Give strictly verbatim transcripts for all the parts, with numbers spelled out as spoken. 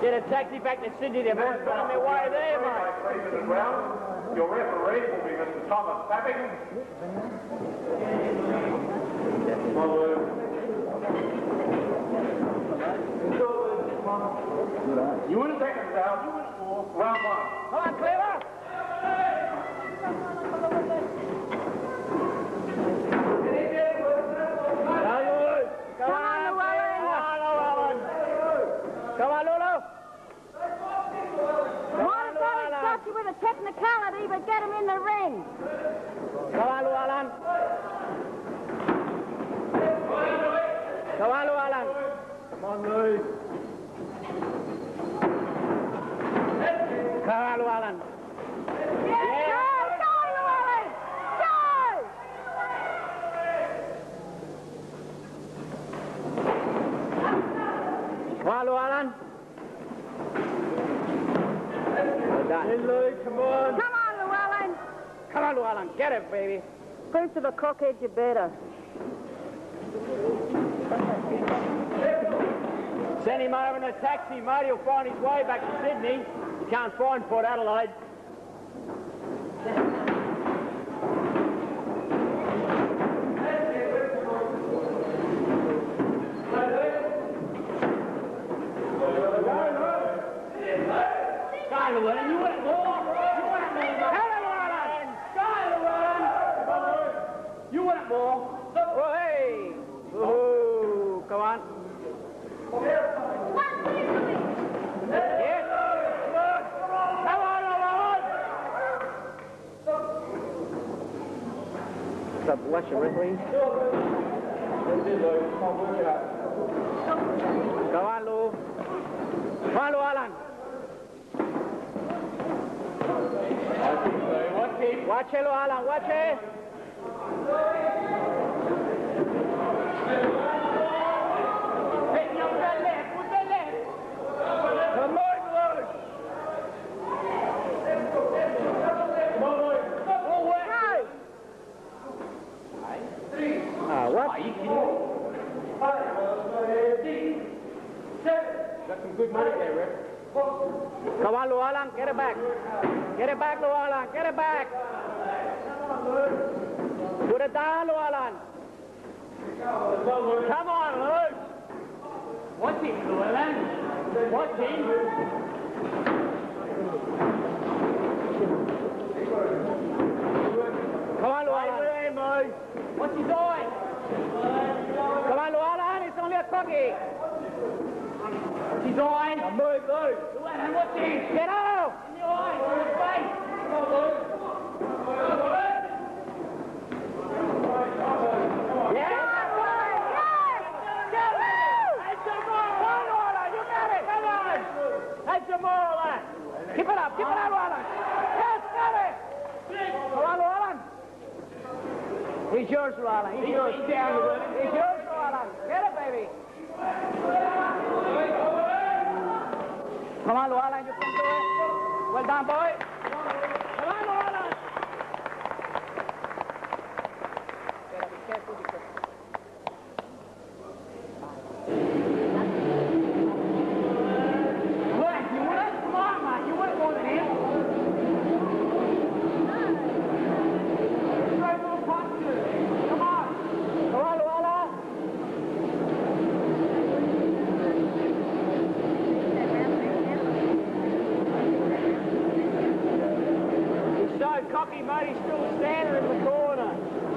Get a taxi back to Sydney. They're both on their way there, mate. Your referee will be Mister Thomas Papping. You wouldn't take them down. You wouldn't four. Round one. Come on, Cleaver. Come on, Llewellyn. Come on, Lulu. What if they stop you with a technicality, but get him in the ring? Come on, Llewellyn. Come on, Llewellyn. Come on, Louis. Come on, Llewellyn. Yeah, yeah. Go, go, Llewellyn. Go! Come on, Llewellyn. Well done. In, Louis, come on. Come on, Llewellyn. Come on, Llewellyn. Get it, baby. Prince of a cockhead, you better. Send him over in a taxi, mate. He'll find his way back to Sydney. You can't find Port Adelaide. Go, Llewellyn. You want it more? You want it more? Come on, Llewellyn. Go, Llewellyn. You want it more? Oh, hey. Oh, come on. Yes. Come on, Llewellyn. What's up, what's your referee? Go on, Lou. Come on, Llewellyn. Watch it, watch it, Llewellyn, watch it. Hey, you put that left, put that left. Come on, Lou. Come on, Lou. Oh, wait. Ah, what? Are you kidding? Got some good money there, Rick. Come on, Llewellyn, get it back. Get it back, Llewellyn, get it back. Put it down, Llewellyn. Come on, Lou. Watch him, Llewellyn. Watch him. Come on, Llewellyn. What's his eye? Come on, Llewellyn, it's only a cookie. He's on. Now move, Lou. Llewellyn, what's this? Get out! In your eye, in your face. Come on, Lou. Yeah! Yes! Get it! That's some more! Come on, Llewellyn, you got it! Come on! That's some more of that! Keep it up, keep it up, Llewellyn! Yes, got it! Come on, Llewellyn! He's yours, Llewellyn. He's yours. He's down, Llewellyn. He's yours, Llewellyn. Get it, baby. Come on, Llewellyn, you can do it. Well done, boy. Come on, Llewellyn. Better be careful because... What? You want it? Come on, man. You want it more than him? Come on. Come on, Llewellyn. Cocky, mate, he's still standing in the corner.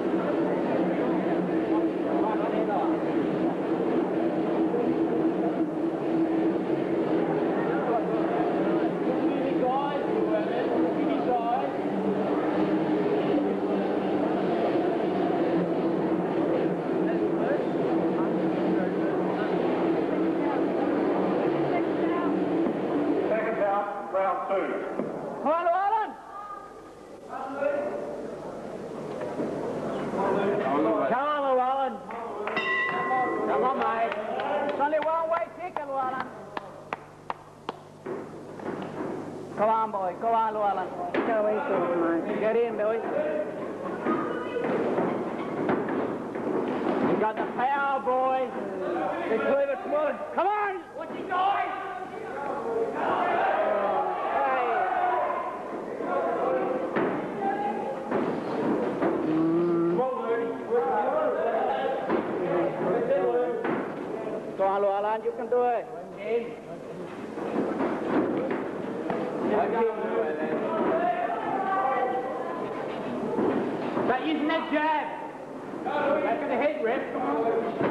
Second down, round two. Come on, Llewellyn. Come on, Llewellyn. Come on, mate. It's only one way ticket, Llewellyn. Come on, boy. Go on, Llewellyn. Go easy, mate. Get in, Billy. You got the power, boy. The clever, come on. Come on. What's he going? Llewellyn, you can do it. Start using that jab. Back in the head, Rip. Come on.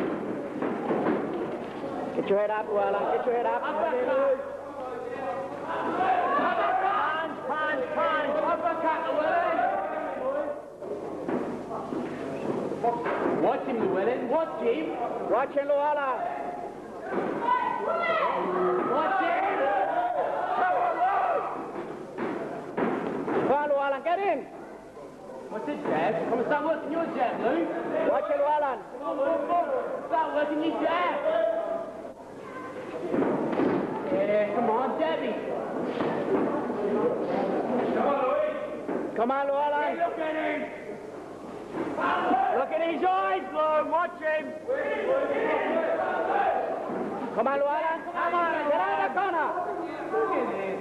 Get your head up, Llewellyn. Get your head up. Uppercut. Punch, punch, punch. Uppercut, Llewellyn. Watch him, Llewellyn. Watch him. Watch him, Llewellyn. Watch him. Come on, Llewellyn, get in. What's his jab? Come on, start working your jab, Lou. Watch it, Llewellyn. Start working your jab. Yeah, come on, Debbie. Come on, Llewellyn. Hey, look at him. Look at his eyes, Lou. Watch him. Come on, Llewellyn. Come on, get out of the corner. Look at him.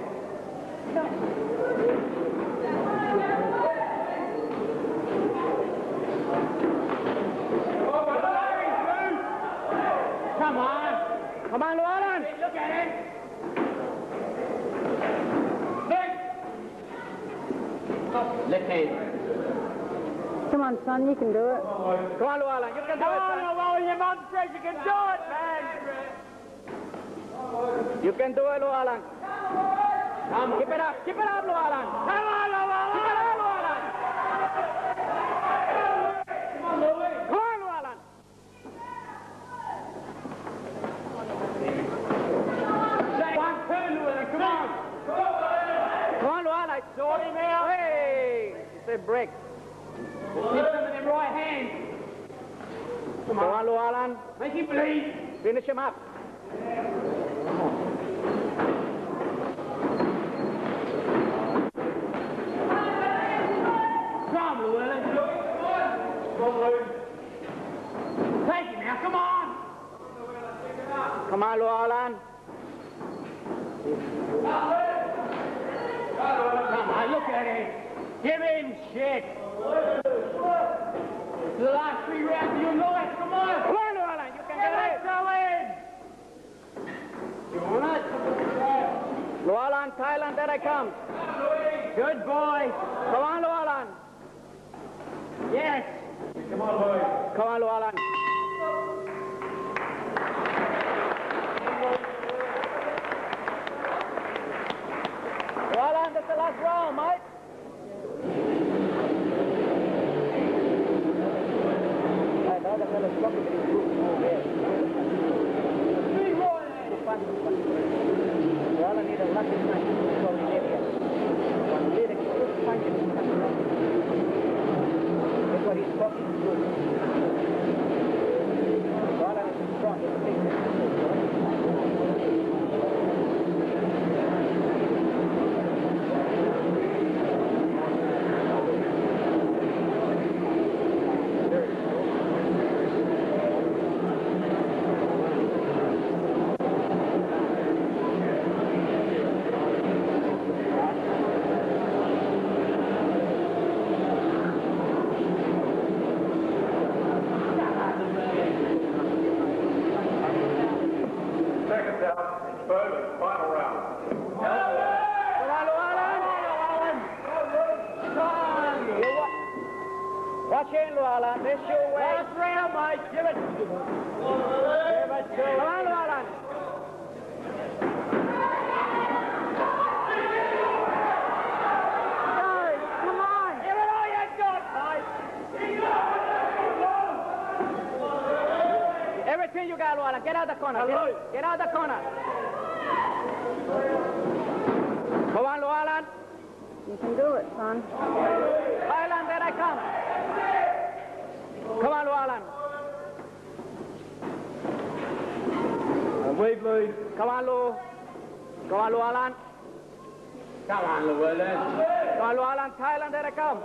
Come on. Come on, Llewellyn. Look at him. Look. Left hand. Come on, son, you can do it. Come on, Llewellyn. You can do it, son. Come on, Llewellyn. Your mom says you can do it, man. You can do it, Llewellyn. Come, keep it up. Keep it up, Llewellyn. Come on, Llewellyn. Keep it up, Llewellyn. Come on, Louis. Come on, Llewellyn. One, two, Llewellyn. Come on. Come on, Llewellyn. Sort him out. Hey. It's a break. Keep some of them right hands. Come on, Come on Llewellyn. Make him bleed. Finish him up. Come on, Llewellyn. Take him now, come on. Come on, Llewellyn. Come on, look at him. Give him shit. The last three rounds of your life, come on. Come on, Llewellyn, you can get it. Go in. You want it? Llewellyn, Thailand, there I come. Good boy. Come on, Llewellyn. Yes. Come on, boy. Come on, Llewellyn. Llewellyn, that's the last round, mate. The other fellow's blocking his group over there. Three rolling. We all need a lucky punch to go in area. One really good punch in his country. That's what he's blocking his group. We all need to be strong. He's a big man. Watch in, Llewellyn. This your way. Last round, mate. Give it. Give it to him. Come on, Llewellyn. Go. Come on. Give it all you got, mate. Everything you got, Llewellyn. Get out the corner. Get, get out the corner. Come on, Llewellyn. You can do it, son. Thailand, there I come. Come on, Llewellyn. Wave, Louis. Come on, Lou. Come on, Llewellyn. Come on, Llewellyn. Come on, Llewellyn. Thailand, there I come.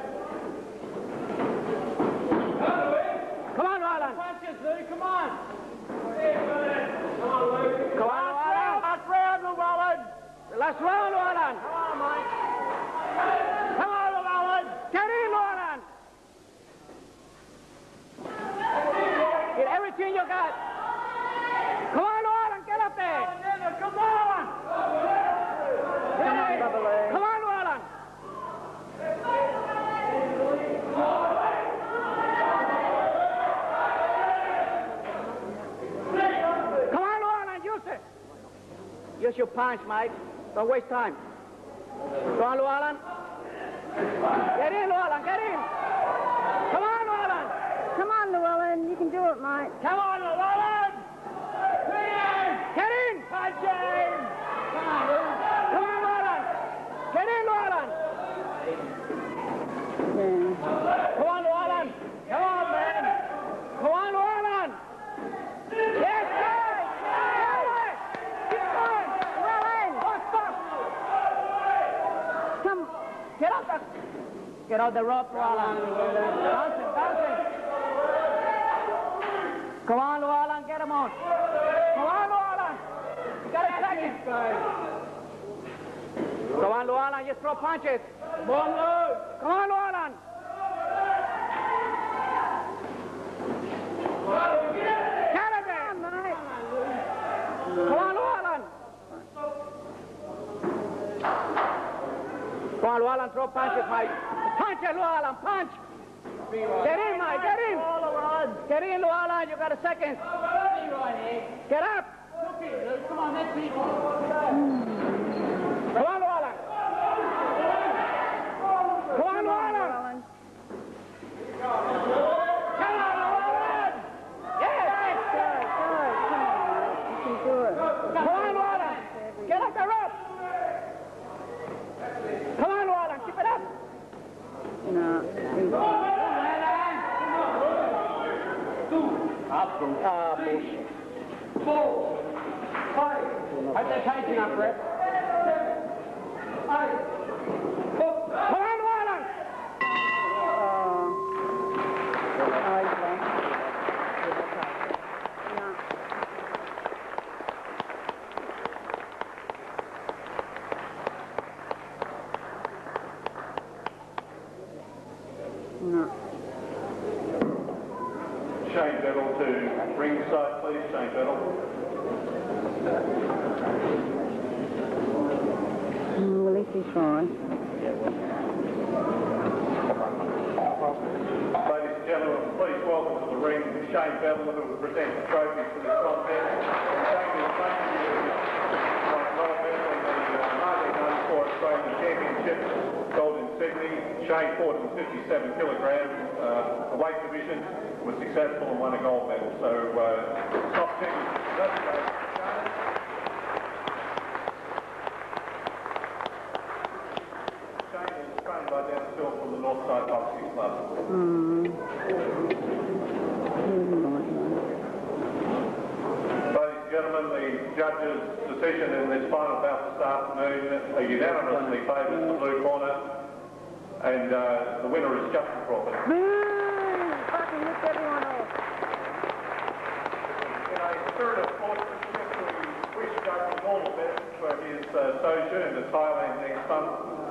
Come on, Llewellyn. Punches, Lou. Come on. Come on, Lou. Come on, Llewellyn. Last round, Llewellyn. Last round, Llewellyn. Come on, Mike. Come on, Llewellyn. Get in, Llewellyn. Get everything you got. Come Use your punch, mate. Don't waste time. Go on, Llewellyn. Get in, Llewellyn, get in. Come on, Llewellyn. Come on, Llewellyn. You can do it, mate. Come on, Llewellyn. Get in. Punch in. Come on, Come on, Llewellyn. Get in, Llewellyn. Yeah. Come on, Llewellyn. Come on, man. Come on, Llewellyn. Yes, sir. Keep going. Llewellyn. Oh, stop. Come. Get off the... Get off the rope, Llewellyn. Dancing, dancing. Come on, Llewellyn. Get him on. Come on, Llewellyn. You got a second. Come on, Llewellyn. Just throw punches. Come on, Llewellyn. Come on, Llewellyn. Caliban. Come on, Llewellyn. Come on, Llewellyn. Throw punches, mate. Punch it, Llewellyn. Punch. Get in, mate. Get in. Get in, Llewellyn. You got a second. Get up. Come on, let's see. Come on, Llewellyn. Come on, Llewellyn. Come on, Llewellyn. Yes. Good, good. Come on, mate. You can do it. Come on, Llewellyn. Get up the rope. Come on, Llewellyn. Keep it up. No. Up. Ah, bullshit. Four. Five. Hope they're coaching up, Brett. Eight. Come on, Llewellyn. Oh. Oh, he's wrong. No. No. Shane Battle to ringside, please, Shane Battle. Mm, well, if he's fine. Ladies and gentlemen, please welcome to the ring Shane Battle, who will present the trophies for this contest. Shane is making the gold medal in the nineteen ninety-four Australian Championship, gold in Sydney. Shane fought in the fifty-seven kilogram uh, weight division, was successful and won a gold medal. So, uh, soft ticket. That's great. Shane is trained by Dan Still from the Northside Boxing Club. Mm. Ladies and gentlemen, the judges' decision in this final bout this afternoon are unanimously favours the blue corner, and uh, the winner is Justann Crawford. Fucking lift everyone off. In a spirit of sportsmanship, we wish Justann all the best for his uh, sojourn to Thailand next month.